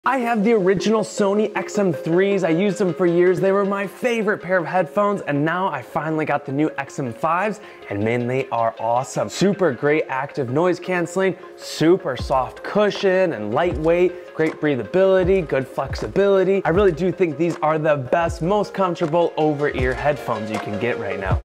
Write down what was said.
I have the original Sony XM3s. I used them for years. They were my favorite pair of headphones, and now I finally got the new XM5s, and man, they are awesome. Super great active noise canceling, super soft cushion and lightweight, great breathability, good flexibility. I really do think these are the best, most comfortable over-ear headphones you can get right now.